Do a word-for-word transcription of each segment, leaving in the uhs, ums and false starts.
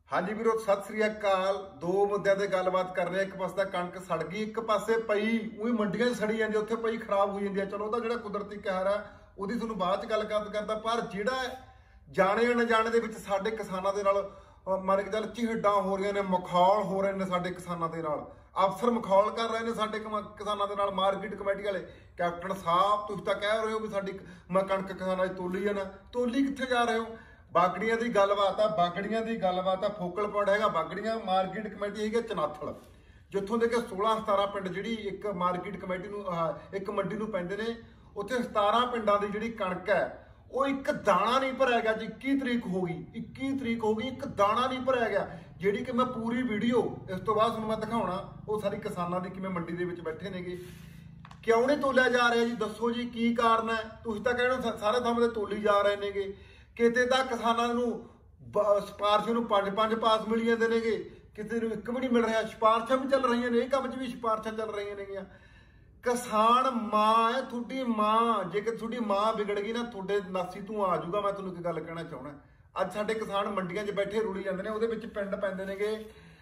हाँ जी वीरो सत श्री अकाल। दो मुद्दों से गलबात कर रहे हैं। एक पासा कणक सड़ गई, एक पासे पई उही मंडियां सड़ी जाती, उत्थे पई खराब हो जाती है। चलो वह जो कुदरती कहर है वो तुहानूं बाद च गल करदा, पर जिहड़ा जाने अनजाने दे विच साडे किसानां दे नाल मन के चल झिहड़ां हो रही ने, मखौल हो रहे हैं साडे किसानां दे नाल, अफसर मखौल कर रहे हैं साडे किसानां दे नाल। मार्केट कमेटी वाले कैप्टन साहब तुसीं तां कह रहे हो भी साडी मैं कणक किसानां दी तोली है ना, तोली कित्थे जा रहे हो? बागड़ियां की गलबात है, बागड़ियां की गलबात है। फोकल पॉइंट है बागड़ियां, मार्केट कमेटी है चनाथल, जिथों दे के सोलह सतारा पिंड जी एक मार्केट कमेटी नूं एक मंडी नूं पैंदे ने, उत्थे सतारा पिंडां दी जिहड़ी कणक है वो एक दाणा नहीं भरिया गया जी। इक्की तरीक हो गई, इक्की तरीक हो गई, एक दाणा नहीं भरिया गया। जिहड़ी कि मैं पूरी वीडियो इस तो बाद तुहानूं मैं दिखाउणा वो सारी किसानां दी किवें मंडी दे विच बैठे नेगे। क्यों नहीं तोलिया जा रहा जी, दसो जी की कारण है? तुसीं तां कहणो सारे थां ते तोली जा रहे नेगे, किते तां किसानां नूं सिफारिशां नूं पंज पंज पास मिली जांदे नेगे, किते नूं एक भी नहीं मिल रहा। सिफारिशां भी चल रही ने, इह काम 'च भी सिफारिशां चल रही नेगियां। किसान मां है, तुहाडी मां, जेकर तुहाडी मां बिगड़ गई ना तुहाडे नासी तूं आ जाऊगा। मैं तुहानूं एक गल कहना चाहुंदा, अज साडे किसान मंडियां 'च बैठे रुली जांदे ने, उहदे विच पिंड पैंदे नेगे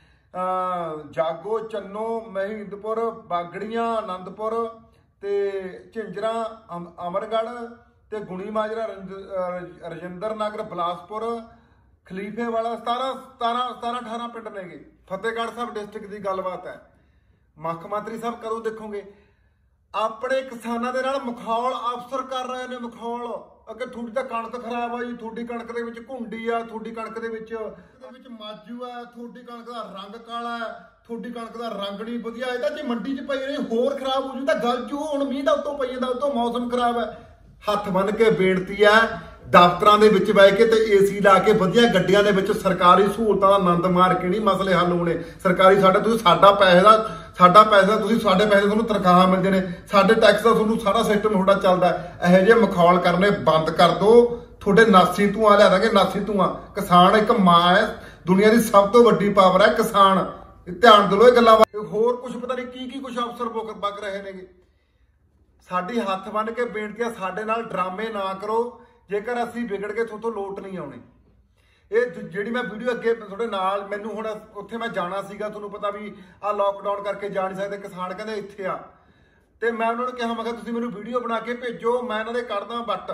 जागो, चन्नो, महींदपुर, बागड़ियां, आनंदपुर ते झिंजरा, अमरगढ़ ते गुणी माजरा, रजिंदर नगर, बिलासपुर, खलीफे वाला, सतारा सतारा सतारा अठारह पिंड नेगे। फतेहगढ़ साहब डिस्ट्रिक्ट की गलबात है। मुख मंत्री साहब कदों देखोगे? अपने किसानों के नाल मखौल अफसर कर रहे हैं, मखौल अगे थोड़ी तो कणक खराब आ जी, थोड़ी कणक दे विच घुंडी आ, थोड़ी कणक दे विच माजू है, थोड़ी कणक का रंग काला है, थोड़ी कणक का रंग नहीं वधिया, इहदा जे मंडी च पई रही होर खराब हो जू तां गल जू। हुण मींह दा उत्तों पई जांदा, उत्तों मौसम खराब है। हत्थ बन के बेनती है दफ्तरां दे विच बह के ते एसी ला के वधिया गड्डियां दे विच सरकारी सहूलतां दा आनंद मार के नहीं मसले हल होने। सरकारी साडा तुसीं साडा पैसे दा साडा पैसा तुसीं साडे पैसे तुहानूं तनखाह मिलदे ने, साडे टैक्स दा तुहानूं सारा सिस्टम तुहाडा चलदा है। इहो जिहे मखौल करने बंद कर दो, तुहाडे नासी धूआं लिया दांगे, नासी धूआं। किसान एक मां है, दुनिया की सब तो वड्डी पावर है किसान। ध्यान दिलो ये गल्लां। होर कुछ पता नहीं की की कुछ अफसर बुक बग रहे नेगे। साडी हत्थ बन के बेनती है, साडे नाल ड्रामे ना करो। जेकर असीं बिगड़ के थोतों लोट नहीं आउणे। ये जिहड़ी मैं वीडियो अगे थोड़े नाल मैनूं हुण उत्थे मैं जाना सीगा, तुहानूं पता भी आ लॉकडाउन करके जा नहीं सकदे, किसान कहंदे इत्थे आ, ते मैं उन्हां नूं कहा मैं तुसीं मैनूं वीडियो बना के भेजो, मैं इन्हां दे कढदा बट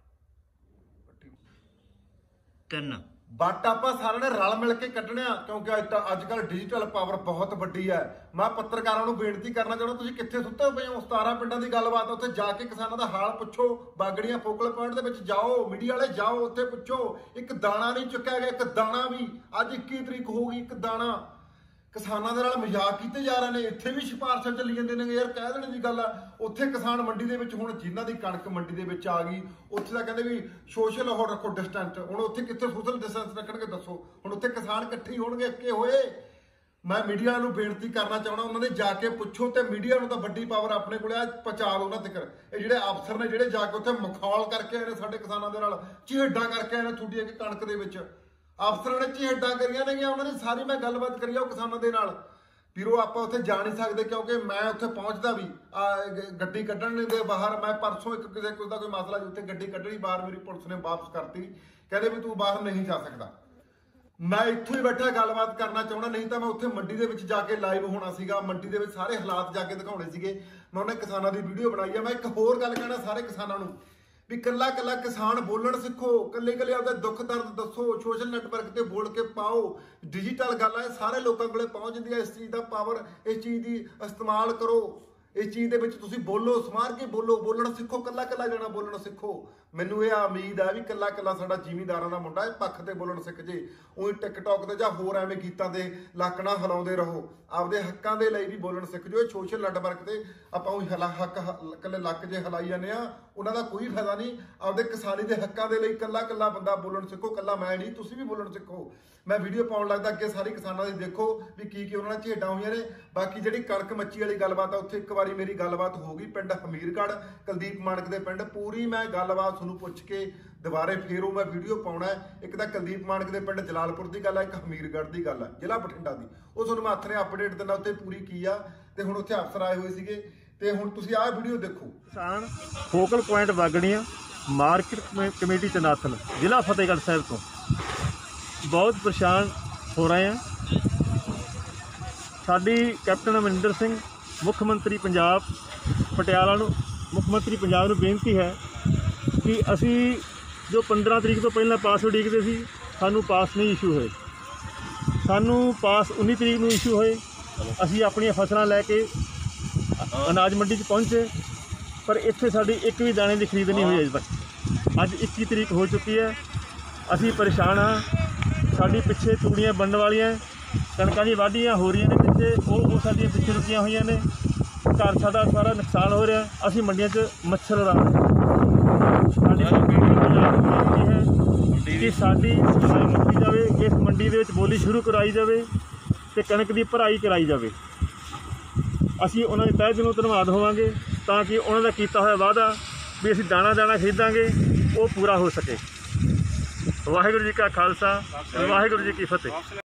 तिन बट आपां सारे ने रल मिल के कड्ढणे आ, क्योंकि अजकल डिजिटल पावर बहुत वड्डी है। मैं पत्रकारां नूं बेनती करना चाहुंदा, तुसीं कित्थे सुत्ते पए हो? सतारा पिंडां दी गलबात उत्थे जाके किसानां दा हाल पुछो। बागड़ियां फोकल पॉइंट दे विच जाओ, मीडिया वाले जाओ, उत्थे पुछो। एक दाणा नहीं चुक्या गया, एक दाणा भी। अज इक्की तरीक हो गई, एक दाणा। किसानां दे नाल मजाक कीते जा रहे हैं। इत्थे भी सिफारिशां चली जांदे ने यार, कह देने दी गल आ। उत्थे किसान मंडी दे विच हुण जिन्हां दी कणक मंडी दे विच आ गई, उत्थे तां कहंदे भी सोशल हो रखो डिस्टेंस। हुण उत्थे कित्थे सोशल डिस्टेंस रखणगे दसो? हुण उत्थे किसान इकट्ठे होणगे, इक्के होए। मैं मीडिया नूं बेनती करना चाहुंदा, उन्होंने जाके पुछो, ते मीडिया नूं तां वड्डी पावर अपने कोल आ, पहुंचा दो उन्हां तक। ये जिहड़े अफसर ने जिहड़े जाके उत्थे मखौल करके आए ने साडे किसानां दे नाल, झिहड़ां करके आए ने थोड़ी इक कणक दे विच। अफसर ने झिहड़ां करियां ने, उन्होंने सारी मैं गलबात करी आ किसानां दे नाल। ਵੀਰੋ ਆਪਾਂ ਉੱਥੇ ਜਾ ਨਹੀਂ ਸਕਦੇ, ਕਿਉਂਕਿ ਮੈਂ ਉੱਥੇ ਪਹੁੰਚਦਾ ਵੀ ਗੱਡੀ ਕੱਢਣ ਦੇ ਬਾਹਰ। ਮੈਂ ਪਰਸੋਂ ਇੱਕ ਕਿਸੇ ਕੋਈ ਦਾ ਕੋਈ ਮਸਲਾ ਜੀ, ਉੱਥੇ ਗੱਡੀ ਕੱਢਣੀ ਬਾਹਰ ਮੇਰੀ ਪੁਲਿਸ ਨੇ ਵਾਪਸ ਕਰਤੀ, ਕਹਿੰਦੇ ਵੀ ਤੂੰ ਬਾਹਰ ਨਹੀਂ ਜਾ ਸਕਦਾ। ਮੈਂ ਇੱਥੋਂ ਹੀ ਬੈਠਾ ਗੱਲਬਾਤ ਕਰਨਾ ਚਾਹੁੰਦਾ, ਨਹੀਂ ਤਾਂ ਮੈਂ ਉੱਥੇ ਮੰਡੀ ਦੇ ਵਿੱਚ ਜਾ ਕੇ ਲਾਈਵ ਹੋਣਾ ਸੀਗਾ। ਮੰਡੀ ਦੇ ਵਿੱਚ ਸਾਰੇ ਹਾਲਾਤ ਜਾ ਕੇ ਦਿਖਾਉਣੇ ਸੀਗੇ। ਮੈਂ ਉਹਨਾਂ ਕਿਸਾਨਾਂ ਦੀ ਵੀਡੀਓ ਬਣਾਈ ਆ। ਮੈਂ ਇੱਕ ਹੋਰ ਗੱਲ ਕਹਿਣਾ ਸਾਰੇ ਕਿਸਾਨਾਂ ਨੂੰ भी कला कला किसान बोलण सीखो, कले कले आपदा दुख दर्द दसो, सोशल नैटवर्क ते बोल के पाओ। डिजिटल गल है, सारे लोगों को पहुँच जाती है। इस चीज़ का पावर, इस चीज़ की इस्तेमाल करो। इस चीज़ के विच तुसीं बोलो, समार के बोलो, बोलना सीखो, कला कला जाना बोलना सीखो। मैनूं ये उम्मीद है भी कला कला साडा जिमींदारां दा मुंडा पक्ष ते बोलण सीख जे। उही टिकटॉक ते जां होर एवें गीतां ते लक ना हिलाउंदे रहो, आपदे हक्कां दे लई भी बोलण सीख जो। सोशल नैटवर्क ते आपां उही हला हक कल्ले लक जे हिलाई जाने आ, उन्हां दा कोई फायदा नहीं। आपदे किसानी दे हक्कां दे लई कला कला बंदा बोलण सीखो, कला मैं नहीं, तुसीं भी बोलण सीखो। मैं वीडियो पाउण लगदा अगे सारी किसानां दी देखो भी की की उन्हां झेडां होईयां ने। बाकी जिहड़ी कणक मच्छी वाली गलबात आ, उत्थे एक वारी मेरी गलबात हो गई पिंड हमीरगढ़, कुलदीप मानक दे पिंड। पूरी मैं गलबात तुहानूं पुछ के दुबारे फेर मैं वीडियो पाउणा है। एक तां कुलदीप मानक दे पिंड जलालपुर की गल है, एक हमीरगढ़ की गल है जिला बठिंडा की। वो तुहानूं मैं हत्थ ने अपडेट दिंदा उत्थे पूरी की आ। ते हुण उत्थे अफसर आए होए सीगे, ते हुण तुसीं आह वीडियो देखो। किसान focal point Bagrian, market committee Chanathal, जिला फतेहगढ़ साहब तो बहुत परेशान ਹੋ ਰਹੇ ਹਾਂ। ਸਾਡੀ ਕੈਪਟਨ ਅਮਰਿੰਦਰ ਸਿੰਘ ਮੁੱਖ ਮੰਤਰੀ ਪੰਜਾਬ ਪਟਿਆਲਾ ਨੂੰ ਮੁੱਖ ਮੰਤਰੀ ਪੰਜਾਬ ਨੂੰ ਬੇਨਤੀ ਹੈ ਕਿ ਅਸੀਂ ਜੋ ਪੰਦਰਾਂ ਤਰੀਕ ਤੋਂ ਪਹਿਲਾਂ ਪਾਸ ਉਡੀਕਦੇ ਸੀ, ਸਾਨੂੰ ਪਾਸ ਨਹੀਂ ਇਸ਼ੂ ਹੋਏ। ਸਾਨੂੰ ਪਾਸ ਉੱਨੀ ਤਰੀਕ ਨੂੰ ਇਸ਼ੂ ਹੋਏ। ਅਸੀਂ ਆਪਣੀਆਂ ਫਸਲਾਂ ਲੈ ਕੇ ਅਨਾਜ ਮੰਡੀ 'ਚ ਪਹੁੰਚੇ, ਪਰ ਇੱਥੇ ਸਾਡੀ ਇੱਕ ਵੀ ਦਾਣੇ ਦੀ ਖਰੀਦ ਨਹੀਂ ਹੋਈ ਅਜੇ ਤੱਕ। ਅੱਜ ਇੱਕੀ ਤਰੀਕ ਹੋ ਚੁੱਕੀ ਹੈ। ਅਸੀਂ ਪਰੇਸ਼ਾਨ ਹਾਂ। ਸਾਡੀ ਪਿੱਛੇ ਤੂੜੀਆਂ ਬਣਨ ਵਾਲੀਆਂ, ਕਣਕਾਂ ਦੀ ਵਾਢੀਆਂ ਹੋ ਰਹੀਆਂ ਨੇ ਪਿੱਛੇ, ਉਹ ਉਹ ਸਾਡੀਆਂ ਪਿੱਛੇ ਰੁਕੀਆਂ ਹੋਈਆਂ ਨੇ। ਘਰ ਸਾਡਾ ਸਾਰਾ ਨੁਕਸਾਨ ਹੋ ਰਿਹਾ। ਅਸੀਂ ਮੰਡੀਆਂ 'ਚ ਮੱਛਰ ਉਡਾ ਰਹੇ ਹਾਂ। ਸਾਡੀ ਬੇਨਤੀ ਹੈ ਕਿ ਸਾਡੀ ਸਫਾਈ ਕੀਤੀ ਜਾਵੇ, ਇਸ ਮੰਡੀ ਦੇ ਵਿੱਚ ਬੋਲੀ ਸ਼ੁਰੂ ਕਰਾਈ ਜਾਵੇ ਅਤੇ ਕਣਕ ਦੀ ਭਰਾਈ ਕਰਾਈ ਜਾਵੇ। ਅਸੀਂ ਉਹਨਾਂ ਦੇ ਤਹਿ ਦਿਲੋਂ ਧੰਨਵਾਦ ਹੋਵਾਂਗੇ ਤਾਂ ਕਿ ਉਹਨਾਂ ਦਾ ਕੀਤਾ ਹੋਇਆ ਵਾਅਦਾ ਵੀ ਅਸੀਂ ਦਾਣਾ ਦਾਣਾ ਖਰੀਦਾਂਗੇ ਉਹ ਪੂਰਾ ਹੋ ਸਕੇ। ਵਾਹਿਗੁਰੂ ਜੀ ਕਾ ਖਾਲਸਾ, ਵਾਹਿਗੁਰੂ ਜੀ ਕੀ ਫਤਿਹ।